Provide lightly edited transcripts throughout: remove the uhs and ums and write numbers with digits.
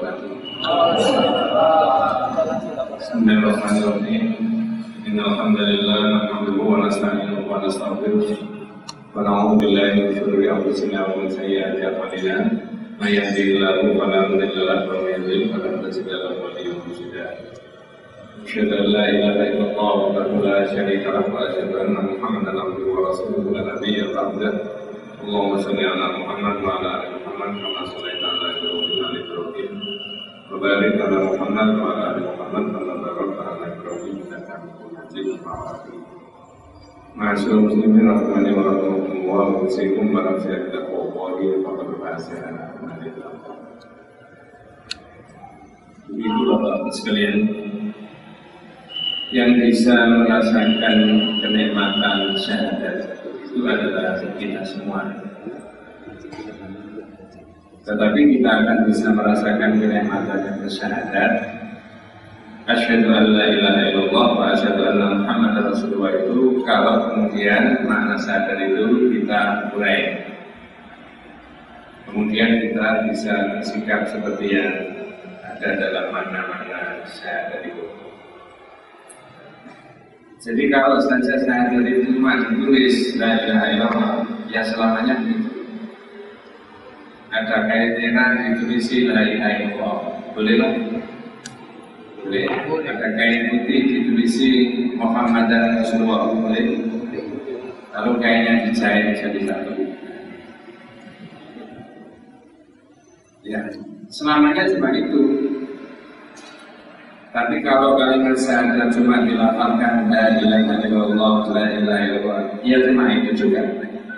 wabarakatuh. Bismillahirrahmanirrahim. Innal hamdalillah nahmaduhu wa nasta'inuhu wa nastaghfiruh wa na'udzu billahi min shururi anfusina wa min sayyiati a'malina. May yahdihillahu fala mudilla lahu wa may yudlil fala hadiya lahu. Asyhadu an la ilaha illallah wahdahu la syarika lahu wa asyhadu anna Muhammadan abduhu wa rasuluhu la nabiyya ba'dahu. Allahumma shalli ala Muhammad wa ala ali Muhammad kama shallaita ala Ibrahim wa ala Ibrahim wa barik ala Muhammad wa ala ali Muhammad kama barakta ala Ibrahim innaka Hamidum Majid. Ma'asyiral muslimin rahimani wa rahimakumullah wa usikum barang saya tidak qawli faqad bahasa Ibu Bapak sekalian yang bisa merasakan kenikmatan syahadat itu adalah kita semua. Tetapi kita akan bisa merasakan kenikmatan syahadat asyhadu an la ilaha illallah wa asyhadu anna Muhammadar Rasulullah itu kalau kemudian makna syahadat itu kita urai. Kemudian kita bisa bersikap seperti yang ada dalam makna-makna syahadat itu. Jadi kalau saja syahadat itu cuma ditulis la ilaha illallah, ya selamanya begitu. Ada kain merah ditulisi la ilaha illallah, boleh lah? Boleh. Ada kain putih ditulisi Muhammadan Rasulullah, boleh? Lalu kainnya dijahit jadi satu. Ya, selamanya cuma itu. Tapi kalau kalimat syahadat cuma dilafalkan la ilaha illallah, la ilaha illallah, ya cuma itu juga.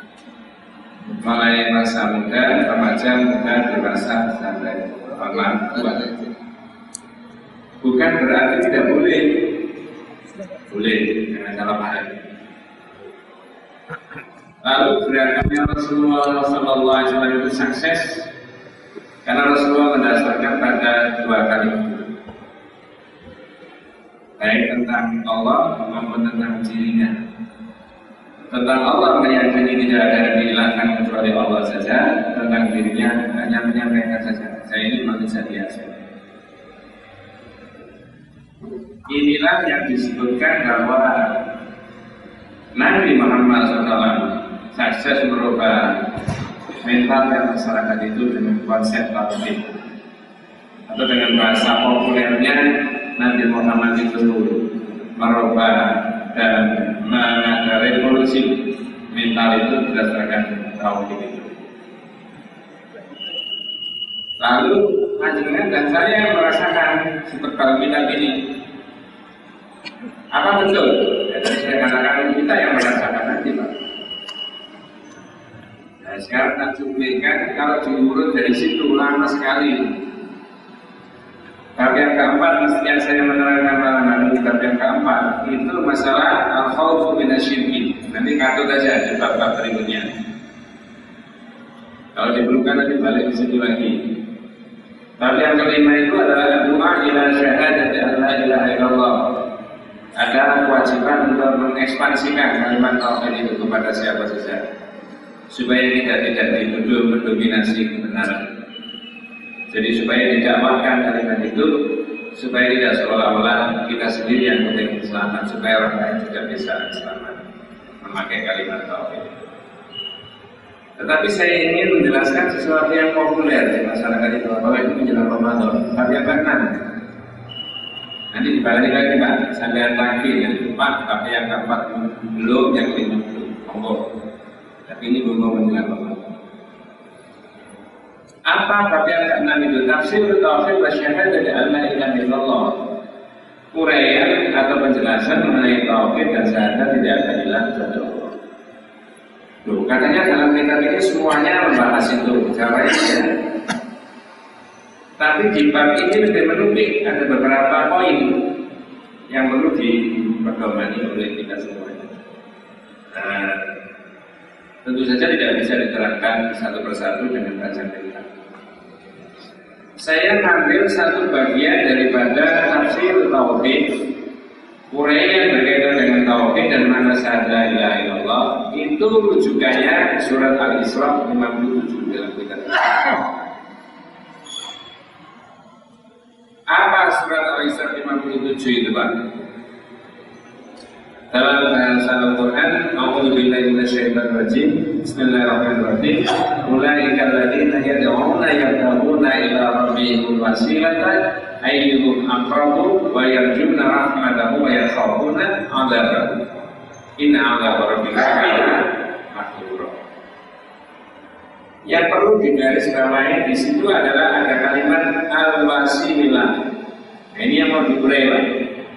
Mulai masa muda, remaja, muda, dewasa, sampai lama tua. Bukan berarti tidak boleh. Boleh, jangan salah paham. Lalu gerakannya Rasulullah SAW itu sukses karena Rasulullah mendasarkan pada dua kalimat. Baik tentang Allah maupun tentang dirinya. Tentang Allah meyakini tidak ada yang dihilangkan kecuali Allah saja. Tentang dirinya hanya menyampaikan saja, saya ini manusia biasa. Inilah yang disebutkan bahwa Nabi Muhammad SAW sukses merubah mental masyarakat itu dengan konsep tauhid. Atau dengan bahasa populernya, Nabi Muhammad itu merubah dan mengadakan revolusi mental itu berdasarkan tauhid itu. Lalu panjenengan dan saya merasakan seperti kalau kita ini, apa betul? Ya, saya katakan kita yang merasakan nanti, Pak. Nah, sekarang tak cuplikan kalau diurut dari situ lama sekali. Bab yang keempat mestinya saya menerangkan malam ini. Bab yang keempat itu masalah al-khawfu minasyirki. Nanti katut aja di bab-bab berikutnya. Kalau diperlukan nanti balik di situ lagi. Bab yang kelima itu adalah doa ila syahadati an la ilaha illallah. Ada kewajiban untuk mengekspansikan kalimat tauhid itu kepada siapa saja, supaya tidak dituduh mendominasi kebenaran. Jadi supaya didakwahkan kalimat itu, supaya tidak seolah-olah kita sendiri yang penting selamat, supaya orang lain juga bisa selamat memakai kalimat tauhid. Tetapi saya ingin menjelaskan sesuatu yang populer di masyarakat itu, apalagi menjelang Ramadan. Bab yang keenam. Nanti dibalik lagi Pak, sampai lagi yang keempat, tapi yang keempat belum, yang kelima belum. Monggo. Tapi ini belum menjelang Ramadan. Apa bab yang keenam itu? Tafsir tauhid wa syahadat an la ilaha illallah. Uraian atau penjelasan mengenai tauhid dan syahadat tidak ada ilah kecuali Allah. Loh, katanya dalam kitab ini semuanya membahas itu, jawabannya ya. Tapi di bab ini lebih menukik, ada beberapa poin yang perlu diperdomani oleh kita semuanya. Nah, tentu saja tidak bisa diterangkan satu persatu dengan baca kitab. Saya ambil satu bagian daripada tafsir tauhid, uraian berkaitan dengan tauhid dan makna syahadat la ilaha illallah. Itu rujukannya surat Al-Isra 57 dalam kitab. Al-Isra 57 itu Pak. Dalam bahasa Al-Quran, A'udzubillahi minasyaitonir rajim. Bismillahirrahmanirrahim. Ulaika alladziina yad'una yabtaghuna ila rabbihimul wasilata ayyuhum aqrabu wa yarjuna rahmatahu wa yakhafuna 'adzabahu. Inna 'adzaba rabbika kana mahdzura. Yang perlu digarisbawahi di situ adalah ada kalimat al-wasilah. Nah, ini yang mau diuraikan.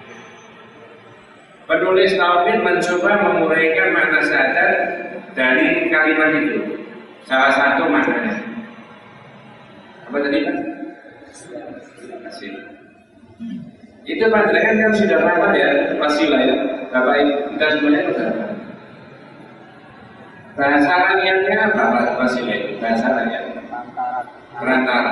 Penulis Tauhid mencoba menguraikan makna syahadat dari kalimat itu. Salah satu maknanya apa tadi Pak? Wasilah. Itu panjenengan kan sudah lama ya wasilah ya. Bapak Ibu kita semuanya sudah. Bahasa rakyatnya apa wasilah itu? Bahasa rakyat perantara.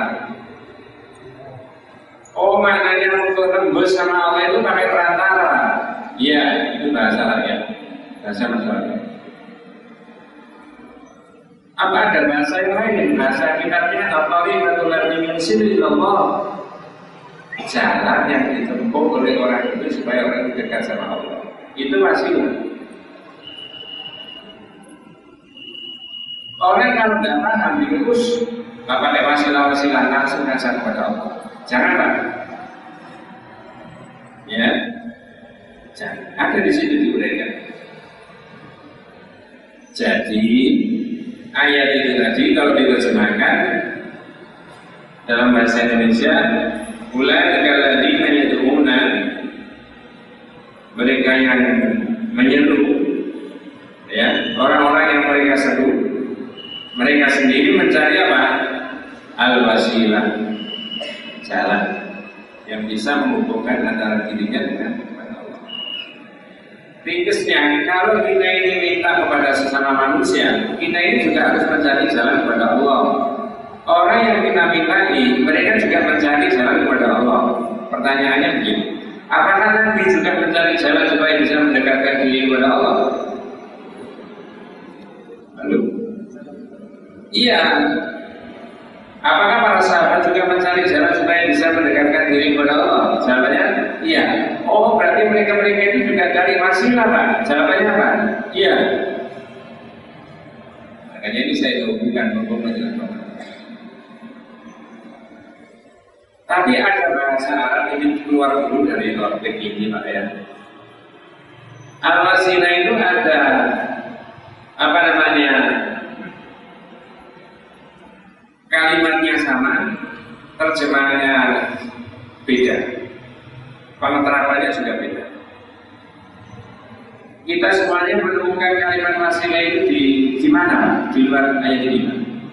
Oh, maknanya untuk tembus sama Allah itu pakai perantara. Iya, itu bahasa rakyat, bahasa masyarakat. Apa ada bahasa yang lain? Bahasa kitabnya At-Tariqatul Lati min Sirrillah. Jalan yang ditempuh oleh orang itu supaya orang itu dekat sama Allah. Itu wasilah. Orang kalau tidak paham diurus, nggak pakai wasilah langsung kasar kepada Allah. Jangan Pak. Ya. Jangan. Ada di situ diuraikan. Jadi ayat itu tadi kalau diterjemahkan dalam bahasa Indonesia, ulaika alladziina yad'una, mereka yang menyeru, ya, orang-orang yang mereka seru, mereka sendiri mencari apa? Al-wasilah, jalan yang bisa menghubungkan antara dirinya dengan ringkesnya. Kalau kita ini minta kepada sesama manusia, kita ini juga harus mencari jalan kepada Allah. Orang yang kita mintai, mereka juga mencari jalan kepada Allah. Pertanyaannya begini, apakah Nabi juga mencari jalan supaya bisa mendekatkan diri kepada Allah? Halo? Iya. Apakah para sahabat juga mencari jalan supaya bisa mendekatkan diri kepada Allah? Jawabannya iya. Oh, berarti mereka itu juga cari wasilah Pak. Jawabannya apa? Iya. Makanya ini saya hubungkan menjelaskan. Tapi ada bahasa Arab ini keluar dulu dari topik ini Pak ya. Al-wasilah itu ada apa namanya? Kalimatnya sama, terjemahannya beda, pengeterapannya juga beda. Kita semuanya menemukan kalimat wasilah itu di mana? Di luar ayat ini.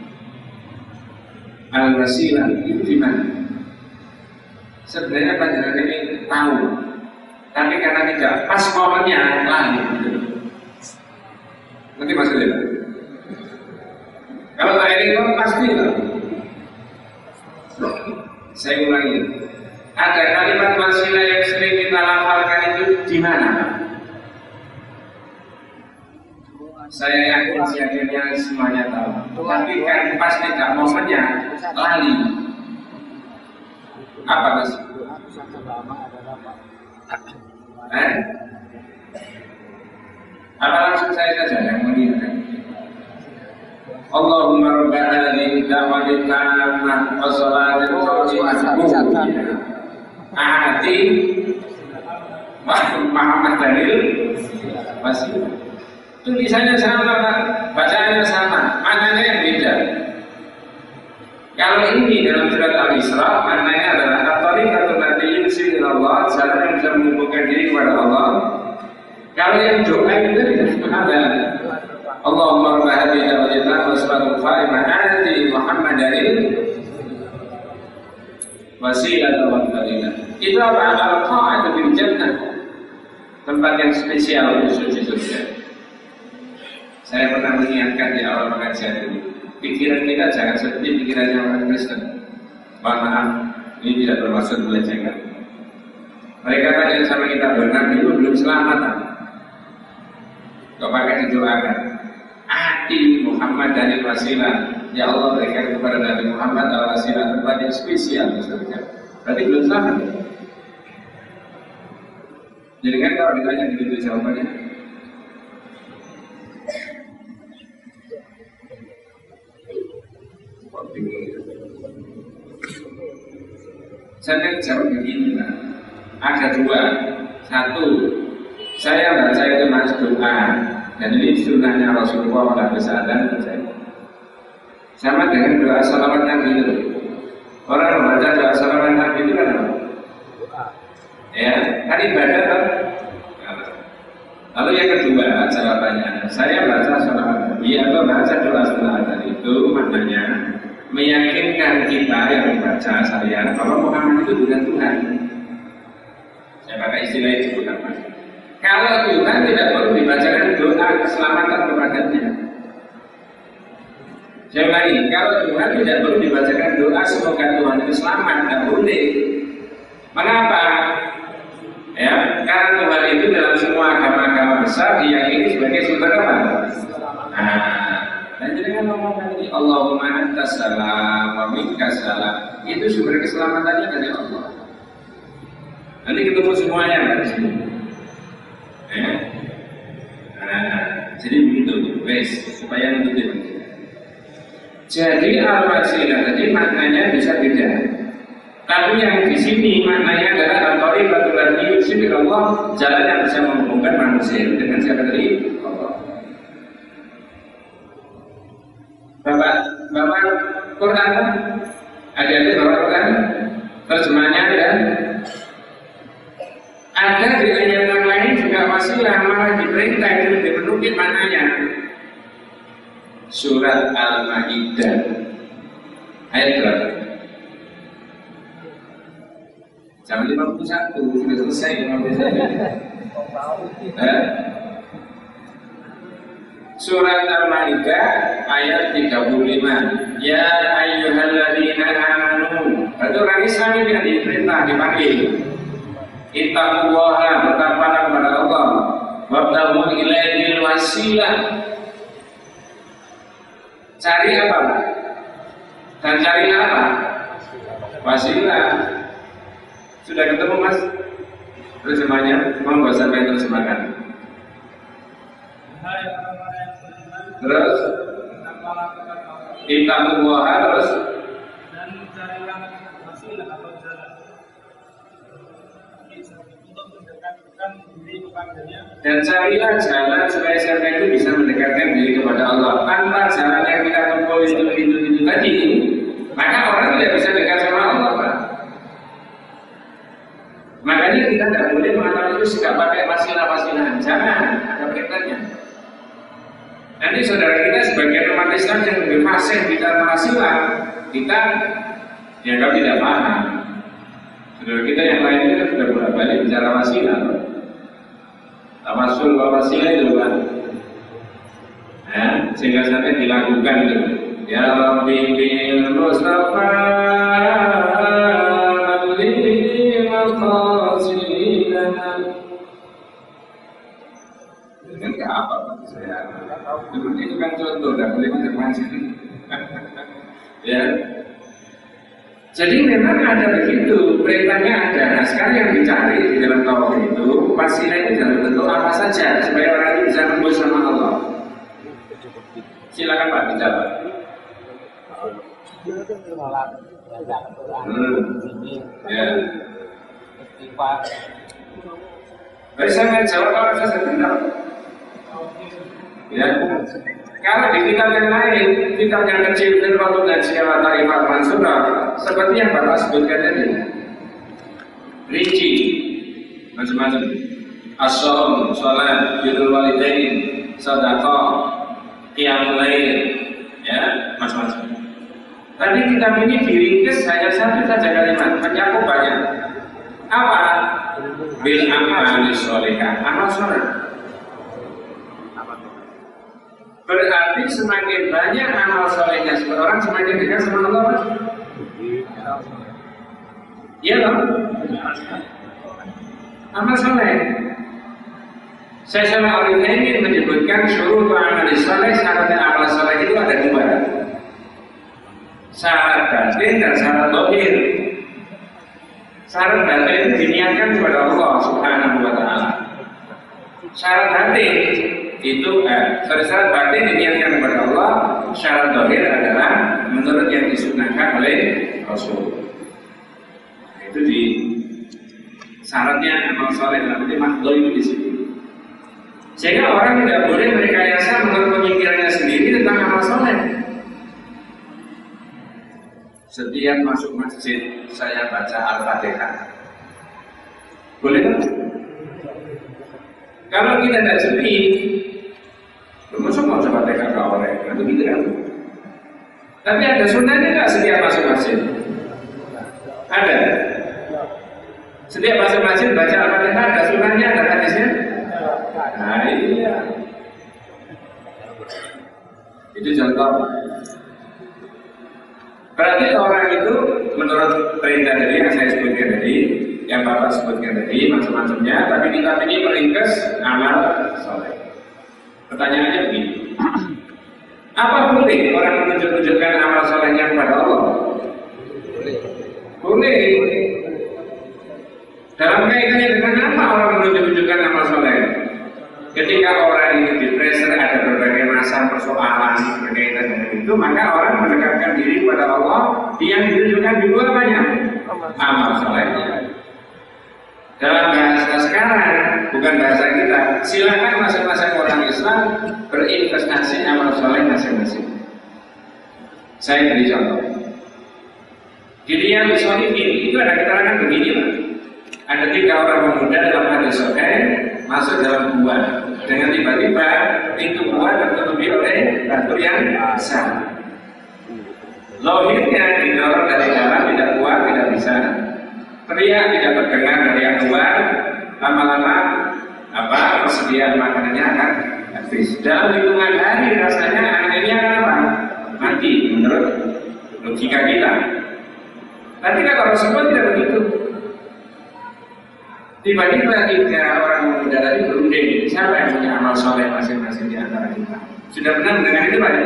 Al-wasilah itu di mana? Sebenarnya panjenengan ini tahu, tapi karena tidak pas momennya lari. Nanti maksudnya. Kalau tak ini kan pasti lah. Saya ulangi. Ada kalimat wasilah yang sering kita lafalkan itu di mana? Saya yakinnya semuanya tahu. Tapi kan pas tidak momennya lali. Apa Mas? Apa langsung saya saja yang mengingatkan? Allahumma rabba hadhihi da'watil tammah wa salatil qa'imah a'ati Muhammad dalil wasilah. Tulisannya sama Pak, bacaannya sama, maknanya yang beda. Kalau ini dalam surat Al-Isra, maknanya adalah at-tariqatul lati yusil ila Allah, jalan yang bisa menghubungkan diri kepada Allah. Kalau yang doa itu tidak ada. Allahumma rabba hadhihi da'watil tammah wa salatil qa'imah a'ti Muhammad dalil wasilah wa fadilah. Itu apa? Al-qa'atu bil jannah, tempat yang spesial khusus di surga. Saya pernah mengingatkan di awal pengajian ini, pikiran kita jangan seperti pikirannya orang Kristen. Mohon maaf, ini tidak bermaksud melecehkan. Mereka tanya sama kita, benar itu belum selamat. Kau pakai didoakan. Ati Muhammad dari wasilah. Ya Allah berikan kepada Nabi Muhammad al-wasilah, tempat yang spesial di surga. Berarti belum selamat. Jadi kan kalau ditanya begitu jawabannya. Saya jawab begini, Pak. Ada dua. Satu, saya baca itu mas doa, dan ini sunnahnya Rasulullah pada kesadaran saya. Sama dengan doa salawat Nabi itu. Orang membaca doa salawat Nabi itu kan apa? Ya, kan ibadah kan? Lalu yang kedua jawabannya, saya baca salawat Nabi atau baca doa salawat Nabi itu maknanya meyakinkan kita yang membaca saya bahwa Muhammad itu bukan Tuhan. Saya pakai istilah itu bukan Mas. Kalau Tuhan tidak perlu dibacakan doa keselamatan kepadanya. Saya ulangi, kalau Tuhan tidak perlu dibacakan doa semoga Tuhan itu selamat, tidak boleh. Mengapa? Ya, karena Tuhan itu dalam semua agama-agama besar diyakini sebagai sumber apa? Dan jadi kan ngomong ini Allahumma antas salam wa minkas salam, itu sumber keselamatannya dari Allah. Nanti ketemu semuanya di sini. Ya. Jadi begitu, guys, supaya nutup. Jadi al-wasilah tadi maknanya bisa beda. Tapi yang di sini maknanya adalah al-thariqatul lati yusilu Allah, jalan yang bisa menghubungkan manusia dengan siapa tadi? Allah. Bapak Quran ada bapak Quran terjemahnya ada di ayat yang lain juga wasilah malah diperintah itu lebih menukil maknanya. Surat Al-Maidah ayat berapa? Jam 51 sudah selesai 51. Surat Al-Maidah ayat 35. Ya ayyuhalladzina amanu. Itu orang Islam yang diperintah dipanggil. Ittaqullaha, bertakwalah kepada Allah. Wabtaghu ilaihil wasilah. Cari apa? Dan cari apa? Wasilah. Sudah ketemu Mas? Terjemahnya, mau nggak sampai terjemahkan? Terus ittaqullaha, terus dan carilah wasilah atau jalan untuk mendekatkan diri kepadanya, dan carilah jalan supaya siapa itu bisa mendekatkan diri kepada Allah. Tanpa jalan yang kita tempuh itu tadi, maka orang tidak bisa dekat sama Allah, Pak. Makanya kita tidak boleh mengatakan itu sikap pakai wasilah-wasilah. Jangan, ada perintahnya. Nanti saudara kita sebagai umat Islam yang lebih fasih bicara wasilah, kita dianggap tidak paham. Saudara kita yang lain itu sudah bolak-balik bicara wasilah. Tawasul wasilah itu kan, ya, sehingga sampai dilakukan itu. Ya Rabbi bil Mustafa alli maqasidana. Dengan ke apa bagi saya? Itu kan contoh, tidak boleh macam-macam. Ya. Jadi memang ada begitu, perintahnya ada. Nah sekarang yang dicari di dalam tauhid itu wasilah itu dalam bentuk apa saja supaya orang itu bisa tembus sama Allah. Silakan Pak bicara. Ya. Bisa menjawab apa saja benar. Ya. Kalau di kitab yang lain, kitab yang kecil dan waktu ngaji Al-Tarifat Mansurah, seperti yang Bapak sebutkan tadi, rinci, macam-macam, as-shaum, sholat, birrul walidain, sedekah, qiyamul lail, ya, macam-macam. Tadi kitab ini diringkes hanya satu saja kalimat, mencakup banyak. Apa? Bil amali sholihah, amal sholat. Berarti semakin banyak amal solehnya seseorang, semakin dekat sama Allah. Iya loh. Amal soleh. Saya sama orang ini menyebutkan syuruh amal soleh, syaratnya amal soleh itu ada dua. Syarat batin dan syarat zahir. Syarat batin diniatkan kepada Allah Subhanahu wa taala. Syarat batin itu syarat batin diniatkan kepada Allah, syarat zahir adalah menurut yang disunahkan oleh Rasul. Itu di syaratnya amal soleh nanti makhluk itu di situ. Sehingga orang tidak boleh merekayasa menurut pemikirannya sendiri tentang amal soleh. Setiap masuk masjid saya baca Al-Fatihah. Boleh kan? Kalau kita tidak sepi, masuk mau coba Al-Fatihah ke orang, itu gitu kan? Tapi ada sunnahnya nggak setiap masuk masjid? Ada. Setiap masuk masjid baca Al-Fatihah, ada sunnahnya, ada hadisnya? Nah iya. Itu contoh. Berarti orang itu menurut perintah tadi yang saya sebutkan tadi, yang Bapak sebutkan tadi, macam-macamnya, tapi kita ini meringkas amal soleh. Pertanyaannya begini, apa boleh orang menunjukkan amal solehnya kepada Allah? Boleh. Dalam kaitannya dengan apa orang menunjukkan amal soleh? Ketika orang ini di-pressure ada berbagai macam persoalan berkaitan dengan itu, maka orang mendekatkan diri kepada Allah yang ditunjukkan dulu apanya? Amal solehnya. Dalam bahasa sekarang, bukan bahasa kita, silakan masing-masing orang Islam berinvestasi amal soleh masing-masing. Saya beri contoh. Di Riyadhus Shalihin itu ada keterangan begini, Pak. Ada 3 orang pemuda dalam hadis sahih masuk dalam gua. Dengan tiba-tiba pintu gua tertutupi oleh batu yang besar. Lohirnya didorong dari dalam, tidak kuat, tidak bisa. Teriak tidak terdengar dari yang luar. Lama-lama persediaan makanannya akan habis. Dalam hitungan hari rasanya anak ini akan apa? Mati menurut logika kita. Tapi kalau Rasulullah tidak begitu. Tiba-tiba 3 orang pemuda tadi berunding, siapa yang punya amal soleh masing-masing di antara kita? Sudah pernah mendengar itu Pak?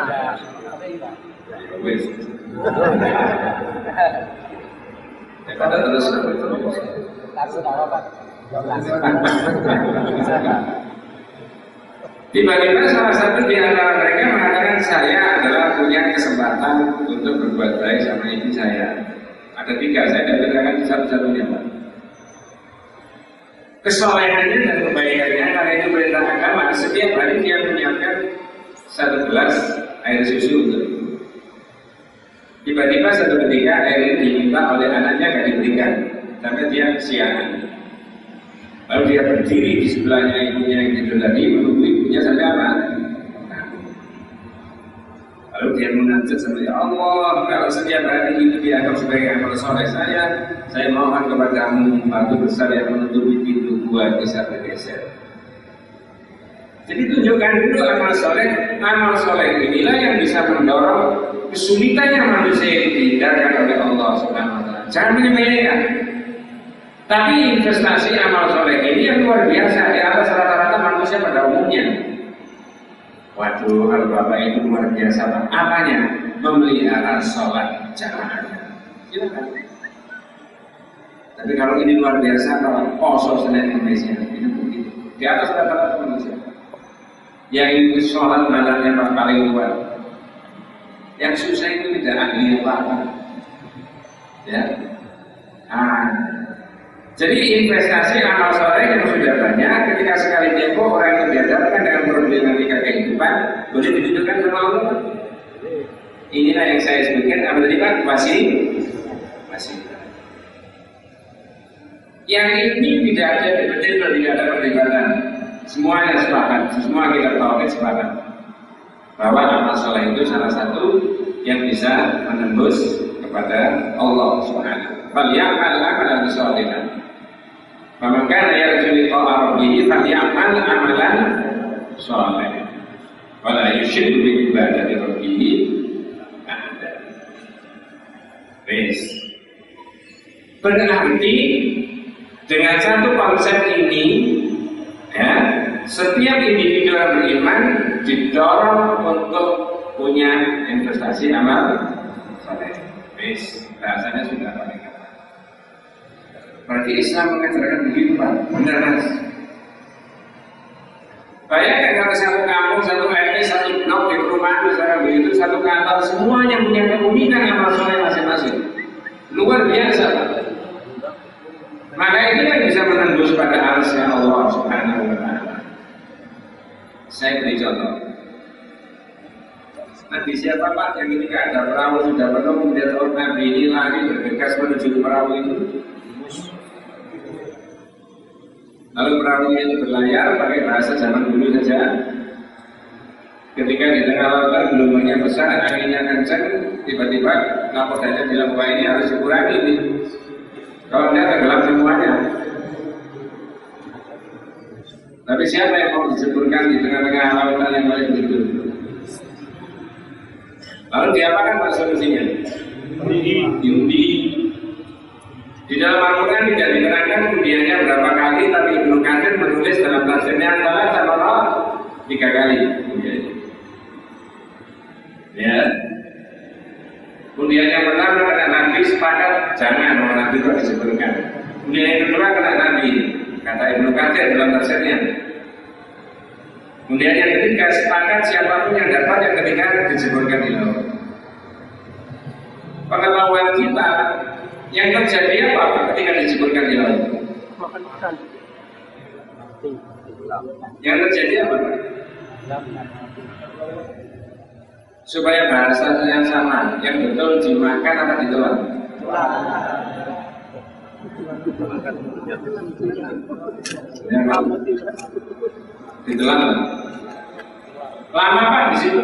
Wes. Kata terus. Tiba-tiba salah satu di antara mereka mengatakan saya adalah punya kesempatan untuk berbuat baik sama ibu saya. Ada 3, saya tidak katakan satu-satunya Pak. Kesolehannya dan kebaikannya karena itu perintah agama, setiap hari dia menyiapkan 1 gelas air susu untuk itu. Tiba-tiba satu ketika air ini diminta oleh anaknya gak diberikan sampai dia kesiangan. Lalu dia berdiri di sebelahnya ibunya yang tidur tadi menunggu ibunya sampai apa? Lalu dia munajat sama ya Allah, kalau setiap hari itu dianggap sebagai amal soleh saya mohon kepadamu batu besar yang menutupi pintu gua bisa bergeser. Jadi tunjukkan dulu amal soleh inilah yang bisa mendorong kesulitannya manusia yang dihindarkan oleh Allah Subhanahu wa taala. Jangan menyepelekan. Tapi investasi amal soleh ini yang luar biasa di atas rata-rata manusia pada umumnya. Waduh, kalau Bapak itu luar biasa, Pak. Apanya? Memelihara sholat jamaah. Silakan. Tapi kalau ini luar biasa, kalau poso Senin Kamis ini begitu. Di atas rata-rata manusia. Yang itu sholat malamnya paling luar. Yang susah itu tidak ahli apa-apa. Ya. Jadi investasi amal soleh yang sudah banyak, ketika sekali tempo orang yang dihadapkan dengan problematika kehidupan, boleh ditunjukkan sama Allah. Inilah yang saya sebutkan, apa tadi Pak? Masih. Yang ini tidak ada debat, tidak ada perdebatan. Semuanya sepakat, semua kita tahu sepakat bahwa amal soleh itu salah satu yang bisa menembus kepada Allah Subhanahu. Falyamal amalan sholihan. Faman kana yarju liqa'a rabbih falyamal amalan sholihan. Wala yusyrik bi ibadati rabbih ahada. Berarti dengan satu konsep ini, ya, setiap individu yang beriman didorong untuk punya investasi amal soleh. Bahasanya sudah paling kata. Berarti Islam mengajarkan begitu Pak, benar Mas. Bayangkan kalau satu kampung, satu RT, satu blok di perumahan misalnya begitu, satu kantor, semuanya punya keunikan amal soleh masing-masing. Luar biasa Pak. Maka ini yang bisa menembus pada arsy Allah Subhanahu wa Ta'ala. Saya beri contoh. Nabi siapa Pak yang ketika ada perahu sudah penuh kemudian orang Nabi ini lari bergegas menuju ke perahu itu. Lalu perahu itu berlayar pakai bahasa zaman dulu saja. Ketika di tengah lautan gelombangnya besar, anginnya kencang, tiba-tiba nakodanya bilang bahwa ini harus dikurangi nih. Kalau tidak tenggelam semuanya. Tapi siapa yang mau dijeburkan di tengah-tengah lautan yang paling begitu? Lalu diapakan Pak solusinya? Diundi. Di dalam Al-Quran tidak diterangkan undiannya berapa kali, tapi Ibnu Katsir menulis dalam tafsirnya salah sama 3 kali. Ya. Undian yang pertama kena Nabi sepakat jangan mau Nabi kok disebutkan. Undian yang kedua kena Nabi, kata Ibnu Katsir dalam tafsirnya. Undian yang ketiga sepakat siapapun yang dapat yang ketiga disebutkan di laut. Pengetahuan kita yang terjadi apa ketika disebutkan di laut? Yang terjadi apa? Supaya bahasa yang sama, yang betul dimakan atau ditelan? Ditelan. Lama Pak di situ?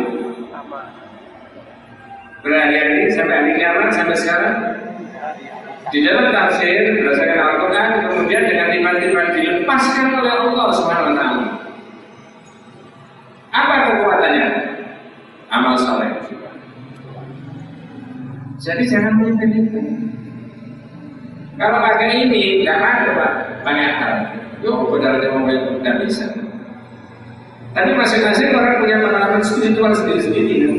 Berhari-hari sampai hari kiamat sampai sekarang. Di dalam tafsir berdasarkan Al-Quran kemudian dengan tiba-tiba dilepaskan oleh Allah Subhanahu wa Ta'ala. Apa kekuatannya? Amal soleh. Jadi jangan menyepelekan. Kalau pakai ini nggak ada Pak, banyak hal. Yuk, benar nggak bisa. Tapi masing-masing orang punya pengalaman spiritual sendiri-sendiri kan?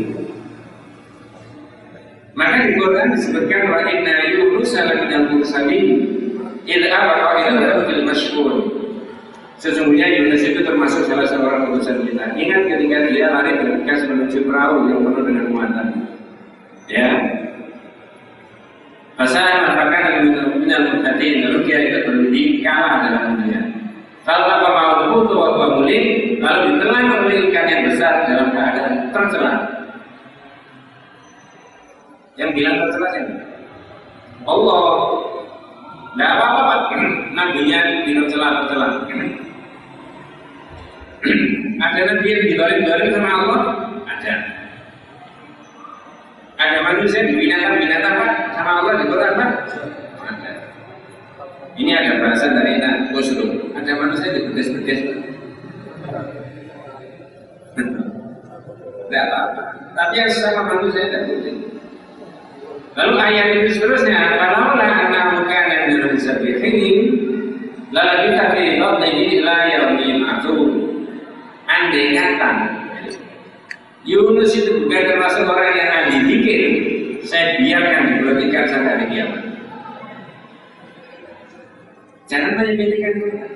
Maka di Quran disebutkan wa inna Yunus laminal mursalin idza abaqa ila fil mashhur. Sesungguhnya Yunus itu termasuk salah seorang utusan kita. Ingat ketika dia lari bergegas menuju perahu yang penuh dengan muatan. Ya. Pasal mengatakan minal mutatin lalu dia ikut berunding kalah dalam dunia. Kalau apa mau butuh apa muling lalu ditelan oleh ikan yang besar dalam keadaan tercela. Yang bilang tercela siapa? Allah. Tidak apa-apa Pak. Nabinya tercela. Ada nabi yang didolim sama Allah? Ada. Ada manusia di binatang Pak sama Allah di Quran Pak? Ada. Ini ada bahasa dari Kusrum. Ada manusia di bedes-bedes Pak? Tidak apa-apa. Tapi yang sesama manusia tidak boleh. Lalu ayat ini seterusnya, "Falaula annahu kana minal musabbihin la labitha fi batnihi ila yaumil ma'lum." Andai kata Yunus itu bukan termasuk orang yang ahli zikir, saya biarkan diperhatikan sampai hari kiamat. Jangan menyepelekan mereka.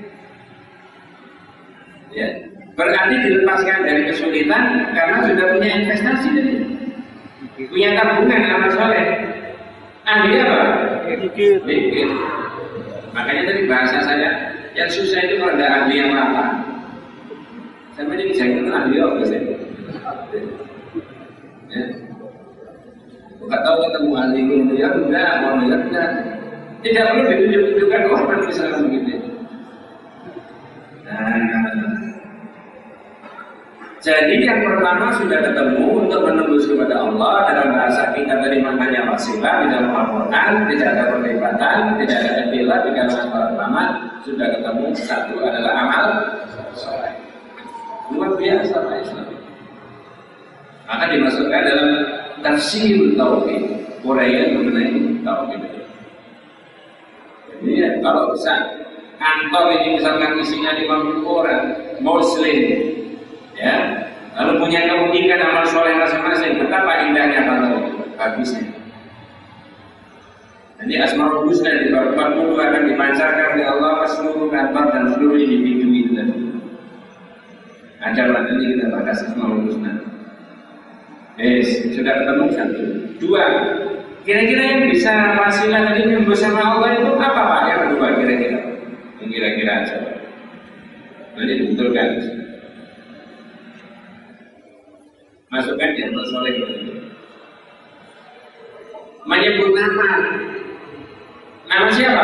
Ya, berarti dilepaskan dari kesulitan karena sudah punya investasi tadi, punya tabungan amal soleh. Ahli apa? Zikir. Makanya tadi bahasa saya yang susah itu kalau ada ahli yang lama. Sama jadi jangan ahli apa saya? Ya. Enggak tahu ketemu ahli itu ya enggak, mau lihat enggak. Tidak perlu ditunjukkan orang misalnya begitu. Jadi yang pertama sudah ketemu untuk menembus kepada Allah dalam bahasa kita tadi maknanya wasilah di dalam Al-Quran, tidak ada perdebatan, tidak ada istilah di kalangan para ulama, sudah ketemu satu adalah amal soleh. Luar biasa Pak Islam. Maka dimasukkan dalam tafsir tauhid, uraian mengenai tauhid. Jadi ya, kalau bisa kantor ini misalkan isinya 50 orang Muslim, ya, lalu punya keunikan amal soleh masing-masing, betapa indahnya kantor itu, bagusnya. Dan Jadi Asmaul Husna di bab 40 akan dipancarkan oleh Allah ke seluruh kantor dan seluruh individu itu tadi. Ada nanti kita bahas Asmaul Husna. Sudah ketemu satu. Dua, kira-kira yang bisa wasilah tadi menyebut sama Allah itu apa Pak? Yang kedua kira-kira. Yang kira-kira aja. Nanti dibetulkan. Masukkan yang soleh. Menyebut nama. Nama siapa?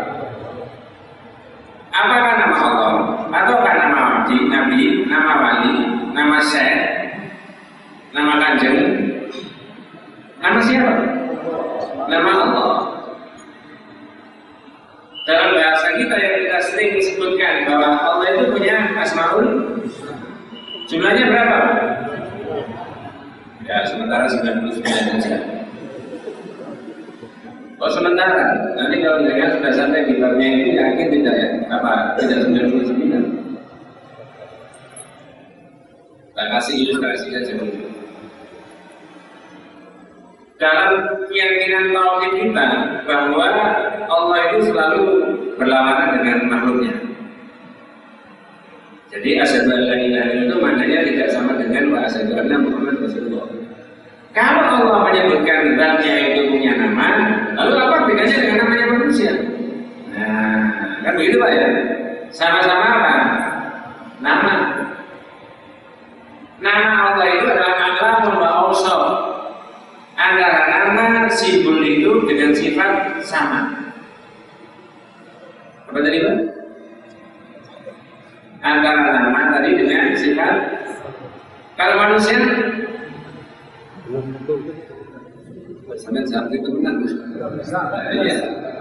Apakah nama Allah? Ataukah nama Nabi, nama wali, nama syekh, nama kanjeng? Nama siapa? Nama Allah. Dalam bahasa kita yang kita sering sebutkan bahwa Allah itu punya asmaul. Jumlahnya berapa? Ya, sementara 99 saja. Oh sementara, nanti kalau jangan sudah sampai di babnya itu yakin tidak ya? Tidak 99. Kita kasih ilustrasi saja dulu. Dalam keyakinan tauhid kita bahwa Allah itu selalu berlawanan dengan makhluknya. Jadi asyhadu an la ilaha illallah itu maknanya tidak sama dengan wa asyhadu anna Muhammad Rasulullah. Kalau Allah menyebutkan zatnya itu punya nama, lalu apa bedanya dengan namanya manusia? Nah, kan begitu Pak ya? Sama-sama apa? Nama. Nama Allah itu adalah alamun wa awsaf. Antara nama simbol itu dengan sifat sama. Apa tadi Pak? Antara nama tadi dengan sifat. Kalau manusia sampai saat itu benar. Ya.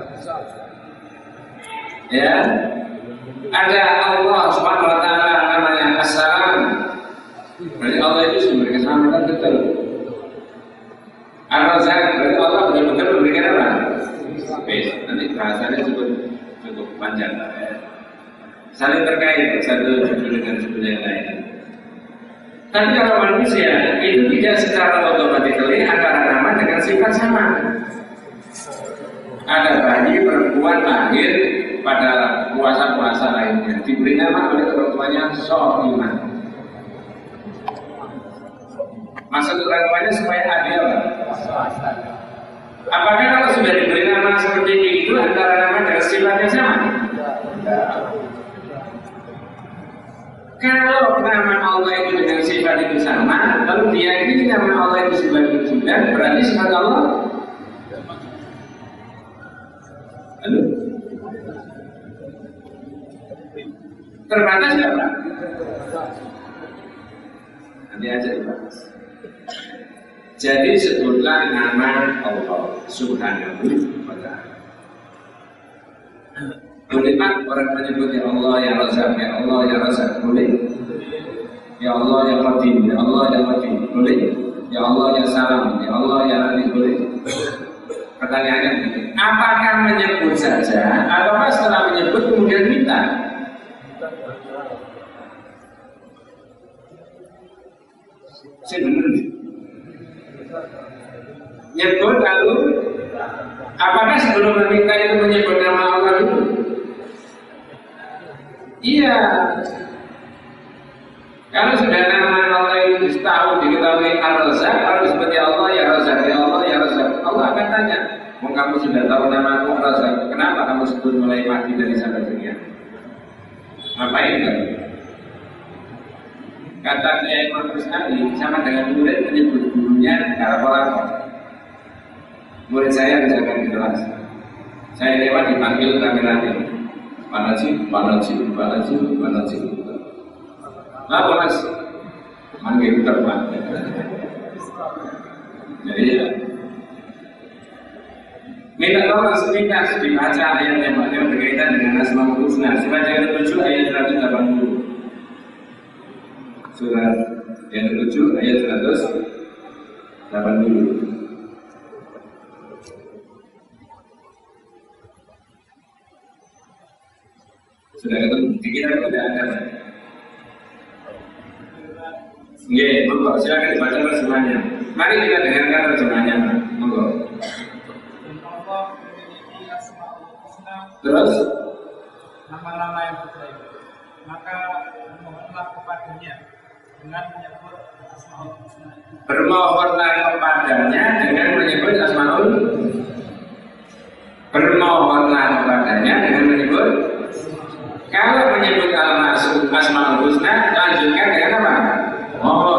Ya. Ada Allah Subhanahu wa taala namanya As-Salam. Berarti Allah itu sumber keselamatan betul. Ar-Razzaq berarti Allah benar-benar memberikan apa? Nanti bahasanya cukup panjang ya. Saling terkait satu judul dengan judul yang lain. Tapi kalau manusia itu tidak secara otomatis antara nama dengan sifat sama. Ada bayi perempuan lahir pada puasa-puasa lainnya diberi nama oleh orang tuanya Sohimah. Maksud orang tuanya supaya adil. Apakah kalau sudah diberi nama seperti itu antara nama dan sifatnya sama? Kalau nama Allah itu dengan sifat itu sama, lalu diyakini nama Allah itu 99, berarti sifat Allah terbatas nggak Pak? Nanti aja dibahas. Jadi sebutlah nama Allah Subhanahu wa ta'ala. Boleh Pak orang menyebut ya Allah ya Razzaq, ya Allah ya Razzaq, boleh? Ya Allah ya Qadim, ya Allah ya Qadim, boleh? Ya Allah ya Salam, ya Allah ya Latif, boleh? Pertanyaannya begini, apakah menyebut saja atau setelah menyebut kemudian minta? Sebenarnya nyebut lalu apakah sebelum meminta itu menyebut nama Allah itu? Iya. Kalau sudah nama Allah itu tahu diketahui Ar-Razzaq, harus seperti Allah ya Razzaq, ya Allah ya Razzaq. Allah akan tanya, mau kamu sudah tahu nama aku Razzaq, kenapa kamu sebut mulai mati dari sampai dunia? Ngapain kan? Kata Kiai Markus Ali sama dengan murid menyebut gurunya kalkulator. Murid saya misalkan di kelas, saya lewat dipanggil rame-rame. Panajib. Lalu Mas manggil terbang. Jadi ya, minta tolong sepintas dibaca ayat yang berkaitan dengan Asmaul Husna. Surat yang ke-7 ayat 180. Surat yang ke-7 ayat 180. Sudah ketemu, dikira tidak ada. Nggih, monggo silakan dibaca terjemahannya. Mari kita dengarkan terjemahannya, monggo. Terus nama-nama yang putra itu, maka mohonlah kepadanya dengan menyebut Asmaul Husna. bermohonlah kepadanya dengan menyebut Asmaul. Bermohonlah kepadanya dengan menyebut. Kalau menyebut Asmaul Husna, lanjutkan dengan apa? Mohon.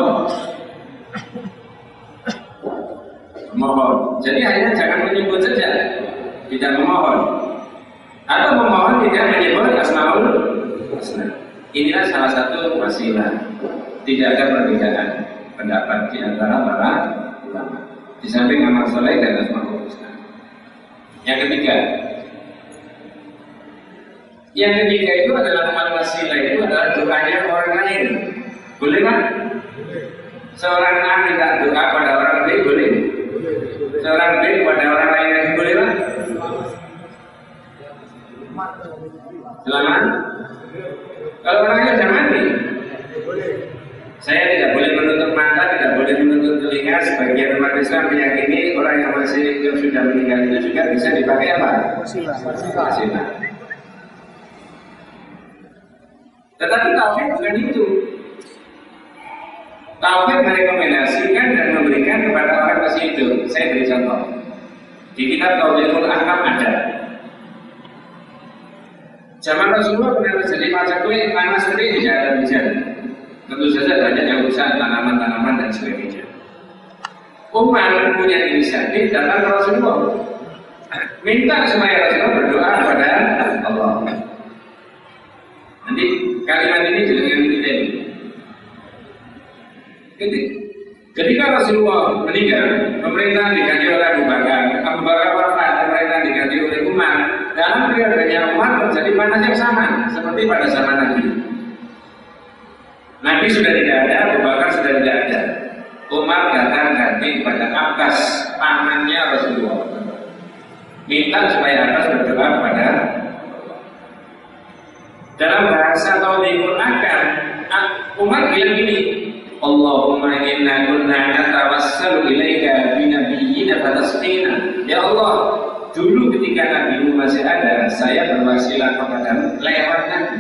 Mohon. Jadi hanya jangan menyebut saja, tidak memohon. Atau memohon tidak menyebut Asmaul Husna. Inilah salah satu wasilah. Tidak ada perbedaan pendapat di antara para ulama. Di samping amal soleh dan Asmaul Husna. Yang ketiga itu adalah amal wasilah, itu adalah doanya orang lain. Boleh kan? Seorang A minta doa pada orang B, boleh? Seorang B pada orang lain lagi, boleh kan? Selamat. Kalau orangnya sudah mati, saya tidak boleh menutup mata, tidak boleh menutup telinga. Sebagian umat Islam meyakini orang yang sudah meninggal itu juga bisa dipakai apa? Wasilah. Tetapi tauhid bukan itu. Tauhid merekomendasikan dan memberikan kepada orang masih hidup. Saya beri contoh. Di kitab Tauhidul Ahkam ada. Zaman Rasulullah pernah terjadi masa kue panas seperti tidak ada hujan. Tentu saja banyak yang rusak tanaman-tanaman dan sebagainya. Umar punya inisiatif datang ke Rasulullah, minta supaya Rasulullah berdoa kepada Allah. Nanti kalimat ini dengan kita ini. Ketika Rasulullah meninggal, pemerintah diganti oleh Abu Bakar. Abu Bakar wafat, pemerintah diganti oleh Umar. Dalam periodenya Umar terjadi panas yang sama seperti pada zaman Nabi. Nabi sudah tidak ada, Abu Bakar sudah tidak ada. Umar datang ganti pada Abbas, pamannya Rasulullah. Minta supaya Abbas berdoa kepada dalam bahasa Tauhidul Ahkam, Umar bilang gini, Allahumma inna kunna natawassalu ilaika binabiyyina fatasqina. Ya Allah, dulu ketika Nabi masih ada, saya berwasilah kepadamu lewat Nabi.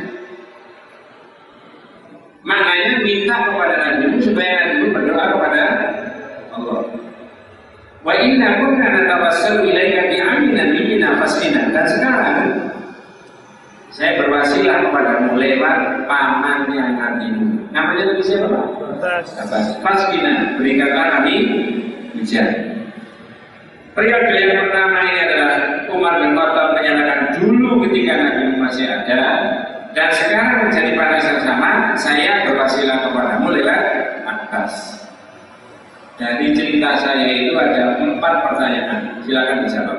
Maknanya minta kepada Nabi supaya Nabi berdoa kepada Allah. Wa inna kunna natawassalu ilaika bi'ammi nabiyyina fasqina. Dan sekarang saya berwasilah kepadamu lewat pamannya Nabi. Namanya Nabi siapa Pak? Abbas. Fasqina, berikanlah kami hujan. Periode yang pertama ini adalah Umar bin Khattab menyatakan dulu ketika Nabi masih ada, dan sekarang menjadi panas yang sama, saya berwasilah kepadamu lewat Abbas. Dari cerita saya itu ada 4 pertanyaan, silakan dijawab.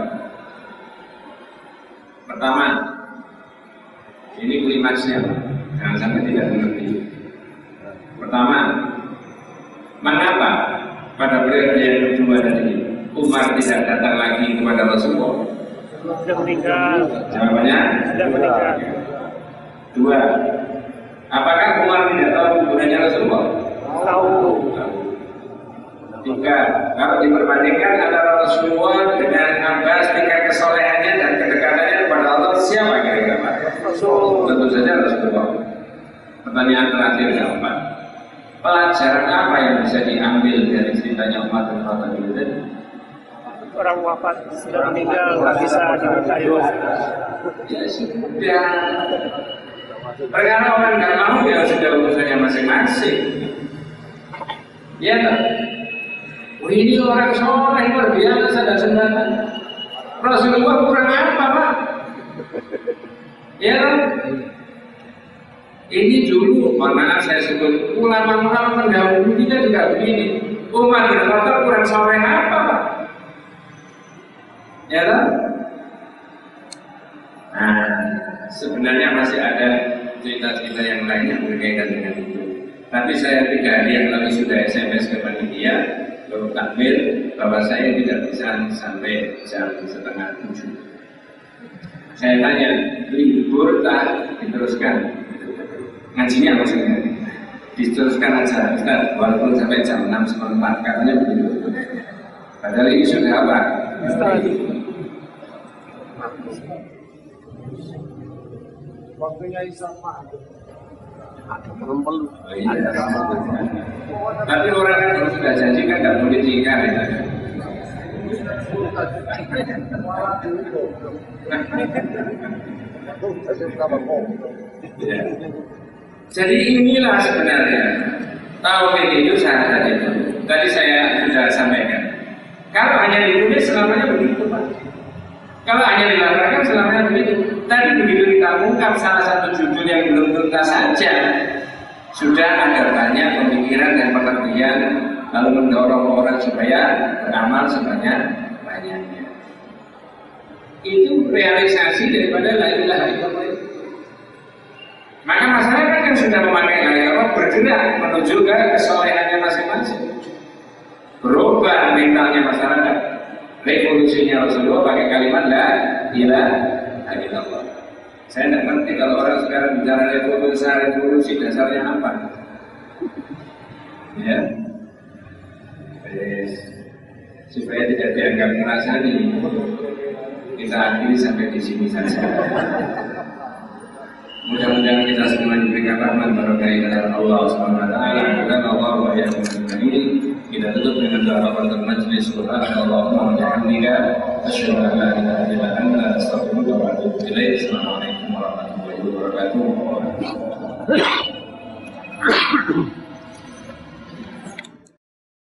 Pertama, ini klimaksnya, jangan sampai tidak mengerti. Pertama, mengapa pada periode yang kedua tadi Umar tidak datang lagi kepada Rasulullah? Sudah meninggal. Jawabannya? Sudah meninggal. 2. Apakah Umar tidak tahu kuburannya Rasulullah? Tahu. 3. Kalau diperbandingkan antara Rasulullah dengan Abbas, tingkat kesolehannya dan kedekatannya kepada Allah, siapa kira-kira Pak? Rasul. Tentu saja Rasulullah. Pertanyaan terakhir yang keempat. Pelajaran apa yang bisa diambil dari ceritanya Umar bin Khattab itu tadi? Orang wafat sudah meninggal, nggak bisa dinikahi. Ya sudah. Perkara orang nggak mau ya sudah urusannya masing-masing. Ya tak? Oh, ini orang soleh luar biasa dan senjata. Rasulullah kurang apa Pak? Ya kan? Ini dulu, mohon maaf saya sebut, ulama-ulama pendahulu kita juga begini. Umar bin Khattab kurang soleh apa Pak? Ya kan? Nah, sebenarnya masih ada cerita-cerita yang lain yang berkaitan dengan itu. Tapi saya 3 hari yang lalu sudah SMS ke panitia, baru takmir bahwa saya tidak bisa sampai jam 6:30. Saya tanya, libur tak diteruskan? Ngajinya maksudnya diteruskan aja, Ustaz, walaupun sampai jam 6:04, katanya begitu. Padahal ini sudah apa? Waktunya sama. Oh, iya. Tapi orang yang baru sudah janji kan nggak boleh diingkar ya. Ya. Jadi inilah sebenarnya tauhid itu syahadat itu. Tadi saya sudah sampaikan. Kalau hanya ditulis selamanya begitu Pak. Kalau hanya dilaporkan selamanya begitu. Tadi begitu kita ungkap salah satu judul yang belum tuntas saja, sudah ada banyak pemikiran dan pengertian lalu mendorong orang supaya beramal sebanyak-banyaknya. Itu realisasi daripada la ilaha illallah. Maka masyarakat yang sudah memakai la ilaha illallah bergerak menuju ke kesolehannya masing-masing. Berubah mentalnya masyarakat. Revolusinya Rasulullah pakai kalimat la ilaha illallah. Saya tidak ngerti kalau orang sekarang bicara revolusi dasarnya apa? Ya, supaya tidak dianggap ngerasani, kita akhiri sampai di sini saja. Mudah-mudahan kita semua diberikan rahmat barokah dari Allah Subhanahu wa taala. Dan Allah wa ya'lamu. Kita tutup dengan doa penutup majelis. Subhanallahumma wa bihamdika asyhadu an la ilaha illa anta astaghfiruka wa atubu ilaik. Assalamualaikum warahmatullahi wabarakatuh.